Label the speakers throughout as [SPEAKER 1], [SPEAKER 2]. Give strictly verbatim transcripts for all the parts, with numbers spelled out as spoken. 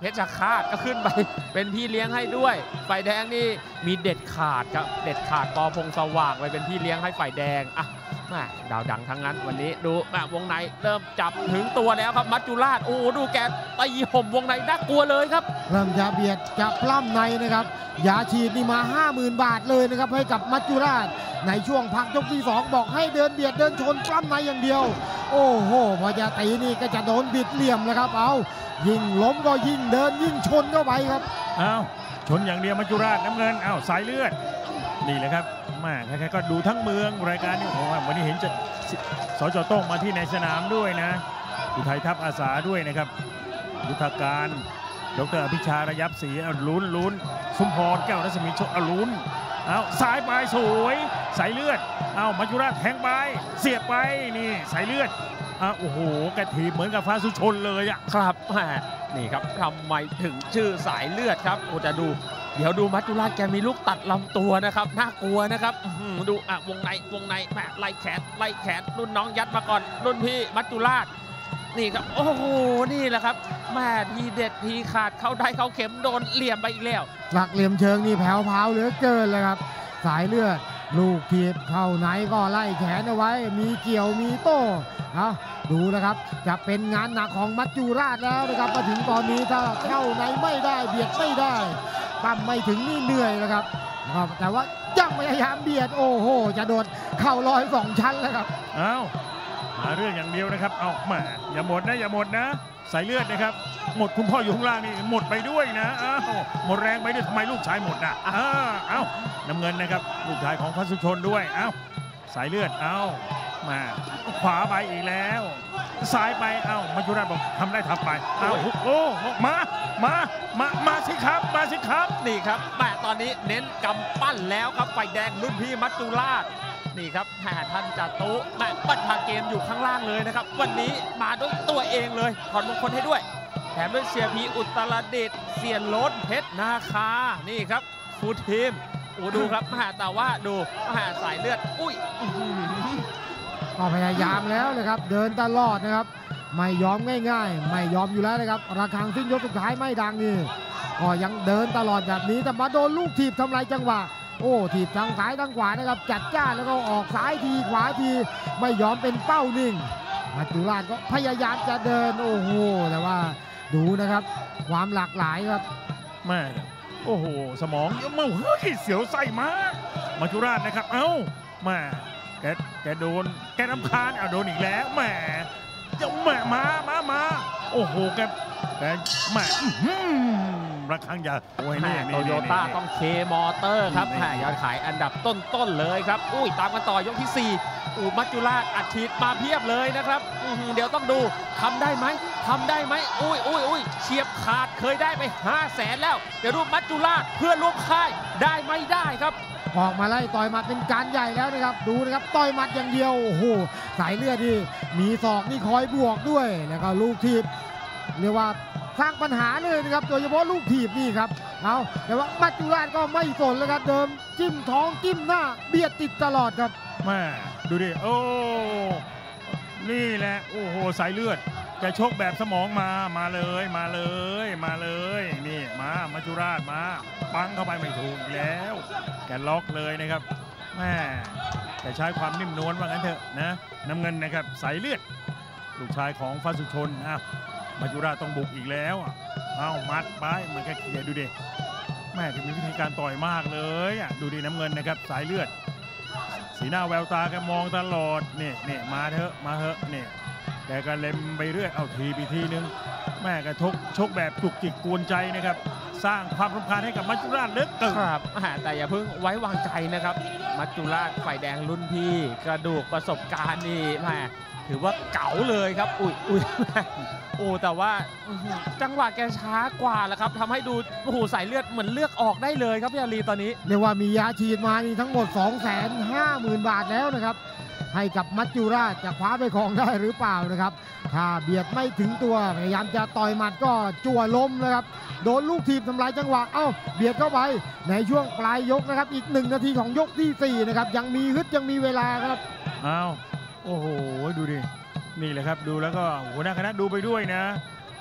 [SPEAKER 1] เพชรฆาตก็ขึ้นไปเป็นพี่เลี้ยงให้ด้วยฝ่ายแดงนี่มีเด็ดขาดครับเด็ดขาดปอพงษ์สว่างไปเป็นพี่เลี้ยงให้ฝ่ายแดงอ่ะดาวดังทั้งนั้นวันนี้ดูวงในเริ่มจับถึงตัวแล้วครับมัจจุราชโอ้ดูแกตีห่มวงในน่ากลัวเลยครับ
[SPEAKER 2] เริ่มจะเบียดจะปล้ำในนะครับยาฉีดนี่มา ห้าหมื่น บาทเลยนะครับให้กับมัจจุราชในช่วงพักยกที่สองบอกให้เดินเบียดเดินชนปล้ำในอย่างเดียวโอ้โหพอจะตีนี่ก็จะโดนบิดเหลี่ยมแล้วครับเอายิ่งล้มก็ยิ่งเดินยิ่งชนเข้าไปครับ
[SPEAKER 3] เอาชนอย่างเดียวมัจจุราชน้ำเงินเอาสายเลือดนี่แหละครับมาใครๆก็ดูทั้งเมืองรายการนี้ผมว่าวันนี้เห็นจะสจโต้งมาที่ในสนามด้วยนะอุทัยทัพอาสาด้วยนะครับยุทธการดรอภิชาระยับศรีเอาลุ้นลุ้นสุมพรแก้วรัศมีชกเอาลุ้นเอาสายปลายสวยสายเลือดเอามัจจุราชแทงไปเสียบไปนี่สายเลือดอ่ะโอ้โหกระถีบเหมือนกับฟ้าสุชนเลยอ่ะ
[SPEAKER 1] ครับนี่ครับทำไมถึงชื่อสายเลือดครับโอ้จะดูเดี๋ยวดูมัจจุราชแกมีลูกตัดลำตัวนะครับน่ากลัวนะครับดูอ่ะวงในวงในแม่ไล่แขนไล่แขนรุ่นน้องยัดมาก่อนรุ่นพี่มัจจุราชนี่ครับโอ้โหนี่แหละครับแม่ทีเด็ดทีขาดเข้าได้เข้าเข็มโดนเหลี่ยมไปอีกแล้ว
[SPEAKER 2] หลักเหลี่ยมเชิงนี่แผ่วพาวเหลือเกินเลยครับสายเลือดลูกทีบเข้าไหนก็ไล่แขนเอาไว้มีเกี่ยวมีโต้เอาดูนะครับจะเป็นงานหนักของมัจจุราชแล้วนะครับมาถึงตอนนี้ถ้าเข้าในไม่ได้เบียดไม่ได้ตั้มไม่ถึงนี่เหนื่อยนะครับแต่ว่ายังพยายามเบียดโอ้โหจะโดนเข่าลอยสองชั้นแล้วครับ
[SPEAKER 3] เอาหาเรื่องอย่างเดียวนะครับเอาแหมอย่าหมดนะอย่าหมดนะสายเลือดนะครับหมดคุณพ่ออยู่ข้างล่างนี่หมดไปด้วยนะอ้าวหมดแรงไปด้วยทำไมลูกชายหมดอ่ะอ้าวเอาน้ำเงินนะครับลูกชายของพระสุชนด้วยเอ้าสายเลือดเอามาขวาไปอีกแล้วซ้ายไปเอ้ามัจจุราชบอกทำได้ทำไปเอ้าโอ้มามามามาสิครับมาสิครับ
[SPEAKER 1] นี่ครับแต่ตอนนี้เน้นกำปั้นแล้วครับฝ่ายแดงรุ่นพี่มัจจุราชนี่ครับแห่ท่านจัตุแม่ปัดพาเกมอยู่ข้างล่างเลยนะครับวันนี้มาด้วยตัวเองเลยถอดมงคลให้ด้วยแถมด้วยเสียพีอุตรดิตถ์เสียนโลดเพชรนาคานี่ครับฟูลทีมโอ้ดูครับมหาแต่ว่าดูมหาสายเลือดอุ้ย
[SPEAKER 2] ก็พยายามแล้วนะครับเดินตลอดนะครับไม่ยอมง่ายๆไม่ยอมอยู่แล้วนะครับระฆังสิ้นยกสุดท้ายไม่ดังนี่ก็ยังเดินตลอดแบบนี้แต่มาโดนลูกถีบทำลายจังหวะโอ้ถีบทางซ้ายทางขวานะครับจัดจ้านแล้วก็ออกซ้ายทีขวาทีไม่ยอมเป็นเป้านิ่งมัจจุราชก็พยายามจะเดินโอ้โหแต่ว่าดูนะครับความหลากหลายครับ
[SPEAKER 3] แม่โอ้โหสมองเยอะมากเฮ้ยเสียวไส้มากมัจจุราชนะครับเอ้าแม่แกแกโดนแกน้ำคานเอาโดนอีกแล้วแม่จะแม่มามามาโอ้โหแกแกแม่ระฆังยา
[SPEAKER 1] โอ้ยนี่โตโยต้าต้องเคมอเตอร์ครับแห่ยอดขายอันดับต้นๆเลยครับอุ้ยตามกันต่อยกที่สี่อูมัจจุราชอัดฉีดมาเพียบเลยนะครับเดี๋ยวต้องดูทำได้ไหมทำได้ไหมอุ้ยอุ้ยอุ้ยเฉียบขาดเคยได้ไปห้าแสนแล้วเดี๋ยวดูมัจจุราชเพื่อนร่วมค่ายได้ไม่ได้ครับ
[SPEAKER 2] ออกมาไล่ต่อยหมัดเป็นการใหญ่แล้วนะครับดูนะครับต่อยหมัดอย่างเดียวโอ้โหสายเลือดนี่มีศอกนี่คอยบวกด้วยแล้วก็ลูกทีบเรียกว่าสร้างปัญหาเลยนะครับโดยเฉพาะลูกถีบนี่ครับเอาแต่ว่ามัจจุราชก็ไม่สนเลยครับเดิมจิ้มท้องจิ้มหน้าเบียดติดตลอดครับ
[SPEAKER 3] แม่ดูดิโอ้นี่แหละโอ้โหสายเลือดแกชกแบบสมองมามาเลยมาเลยมาเลยนี่มามัจจุราชมาปังเข้าไปไม่ถูกแล้วแกล็อกเลยนะครับแม่แกใช้ความนิ่มนวลว่างั้นเถอะนะน้ำเงินนะครับสายเลือดลูกชายของฟ้าสุชนอ่ะมัจจุราชต้องบุกอีกแล้วเอามัดไปมันแค่เคลียร์ดูดิแม่มีวิธีการต่อยมากเลยอ่ะดูดิน้ำเงินนะครับสายเลือดสีหน้าแววตาแกมองตลอดนี่นี่มาเถอะมาเถอะนี่แกก็เล็มไปเรื่อยเอาทีไปทีนึงแม่กระทกชกแบบจุกจิกกวนใจนะครับสร้างความรำคาญให้กับมัจจุราชเลิกเกิน
[SPEAKER 1] ครับแต่อย่าเพิ่งไว้วางใจนะครับมัจจุราชฝ่ายแดงรุ่นพี่กระดูกประสบการณ์นี่แม่ถือว่าเก๋าเลยครับอุ้ยอุ้ยโอ้แต่ว่าจังหวะแกช้ากว่าแล้วครับทำให้ดูโอ้โหสายเลือดเหมือนเลือกออกได้เลยครับพี่อาลีตอนนี้
[SPEAKER 2] เรียกว่ามียาฉีดมานี่ทั้งหมด สองแสนห้าหมื่น บาทแล้วนะครับให้กับมัจจุราชจะคว้าไปครองได้หรือเปล่านะครับถ้าเบียดไม่ถึงตัวพยายามจะต่อยหมัดก็จั่วล้มนะครับโดนลูกทีบทำลายจังหวะเอ้าเบียดเข้าไปในช่วงปลายยกนะครับอีกหนึ่งนาทีของยกที่สี่นะครับยังมีฮึดยังมีเวลาครับ
[SPEAKER 3] อ้าวโอ้โหดูดินี่แหละครับดูแล้วก็หัวหน้าคณะดูไปด้วยนะ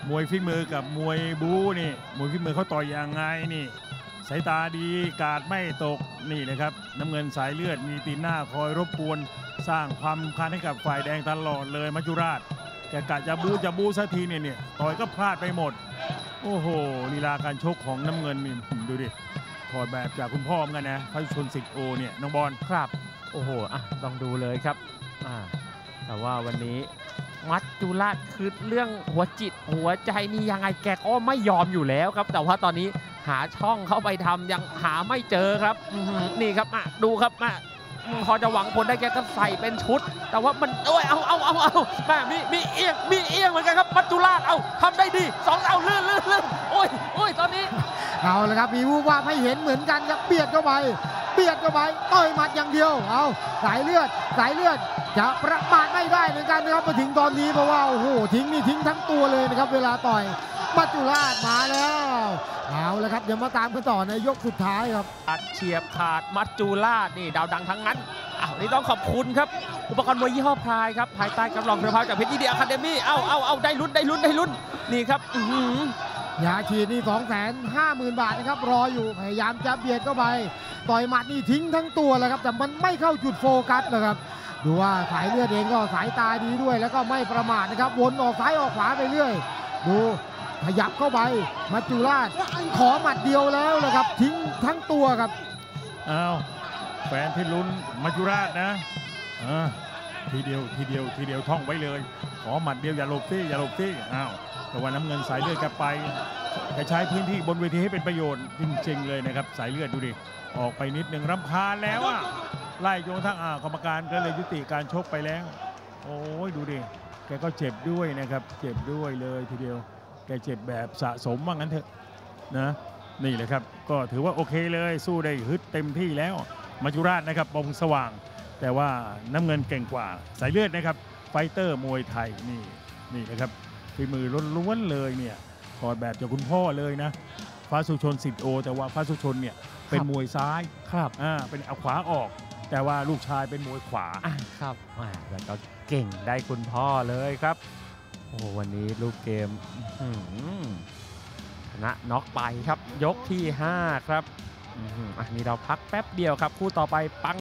[SPEAKER 3] มวยฝีมือกับมวยบู๊นี่มวยฝีมือเขาต่อยยังไงนี่สายตาดีกาดไม่ตกนี่นะครับน้ำเงินสายเลือดมีตีนหน้าคอยรบกวนสร้างความรำคาญให้กับฝ่ายแดงตลอดเลยมัจจุราชแกกะจะบู๊จะบู๊สักทีเนี่ยเนี่ยต่อยก็พลาดไปหมดโอ้โหลีลาการชกของน้ำเงินนี่ดูดิถอดแบบจากคุณพ่อเหมือนกันนะพระชนสิทธิ์โอเนี่ยน้องบอล
[SPEAKER 1] ครับโอ้โหอ่ะต้องดูเลยครับอ่าแต่ว่าวันนี้มัจจุราชคือเรื่องหัวจิตหัวใจนี่ยังไงแกก็ไม่ยอมอยู่แล้วครับแต่ว่าตอนนี้หาช่องเข้าไปทำยังหาไม่เจอครับอื้อหือนี่ครับอ่ะดูครับอ่ะพอจะหวังผลได้แกก็ใส่เป็นชุด แต่ว่ามันโอ้ยเอาเอาเอาเอาแม่มีมีเอียงมีเอียงเหมือนกันครับมัจจุราชเอาทำได้ดีสองเอาลื่นลื่นลื่นโอ้ยโอ้ยตอนนี้
[SPEAKER 2] เอาเลยครับมีวูบว่าไม่เห็นเหมือนกันครับเบียดเข้าไปเบียดเข้าไปต่อยหมัดอย่างเดียวเอาสายเลือดสายเลือดจะประมาทไม่ได้เหมือนกันนะครับมาถึงตอนนี้เพราะว่าโอ้โหทิ้งนี่ทิ้งทั้งตัวเลยนะครับเวลาต่อยมัจจุราชมาแล้วเอาเลยครับเดี๋ยวมาตามกันต่อในยกสุดท้ายครับ
[SPEAKER 1] ขาดเฉียบขาดมัจจุราชนี่ดาวดังทั้งนั้นอ้าวนี่ต้องขอบคุณครับอุปกรณ์มวยยี่ห้อพลายครับภายใต้กำลังคุณภาพจากเพชรยินดีอะคาเดมี่เอ้าเอ้าเอ้าได้ลุ้นได้ลุ้นได้ลุ้นนี่ครับอื้อหือย
[SPEAKER 2] าฉีดนี่ สองแสนห้าหมื่น บาทนะครับรออยู่พยายามจะเบียดเข้าไปต่อยหมัดนี่ทิ้งทั้งตัวเลยครับแต่มันไม่เข้าจุดโฟกัสเลยครับดูว่าสายเลือดเองก็สายตาดีด้วยแล้วก็ไม่ประมาทนะครับวนออกซ้ายออกขวาไปเรื่อยดูขยับเข้าไปมัจจุราชขอหมัดเดียวแล้วนะครับทิ้งทั้งตัวครับ
[SPEAKER 3] อ้าวแฟนที่ลุ้นมัจจุราชนะอ่าทีเดียวทีเดียวทีเดียวท่องไว้เลยขอหมัดเดียวอย่าหลบที่อย่าหลบที่อ้าวแต่ว่าน้ำเงินสายเลือดแกไปแกใช้พื้นที่บนเวทีให้เป็นประโยชน์จริงๆเลยนะครับสายเลือดดูดิออกไปนิดหนึ่งรำคาญแล้วอ่ะไล่จนกระทั่งอ่ากรรมการก็เลยยุติการชกไปแล้วโอ้ยดูดิแกก็เจ็บด้วยนะครับเจ็บด้วยเลยทีเดียวแกเจ็บแบบสะสมว่างั้นเถอะนะนี่เลยครับก็ถือว่าโอเคเลยสู้ได้ฮึดเต็มที่แล้วมัจจุราชนะครับบงสว่างแต่ว่าน้ำเงินเก่งกว่าสายเลือดนะครับไฟเตอร์มวยไทยนี่นี่นะครับฝีมือล้วนๆเลยเนี่ยถอดแบบจากคุณพ่อเลยนะฟ้าสุชนสิทธิ์โอแต่ว่าฟ้าสุชนเนี่ยเป็นมวยซ้าย
[SPEAKER 1] ครับ
[SPEAKER 3] อ่าเป็นเอาขวาออก แต่ว่าลูกชายเป็นมวยขวา
[SPEAKER 1] อ่ะครับอ่าแล้วก็เก่งได้คุณพ่อเลยครับโอ้วันนี้ลูกเกมอื้อหือชนะน็อกไปครับยกที่ห้าครับอื้อหืออ่ะนี่เราพักแป๊บเดียวครับคู่ต่อไปปัง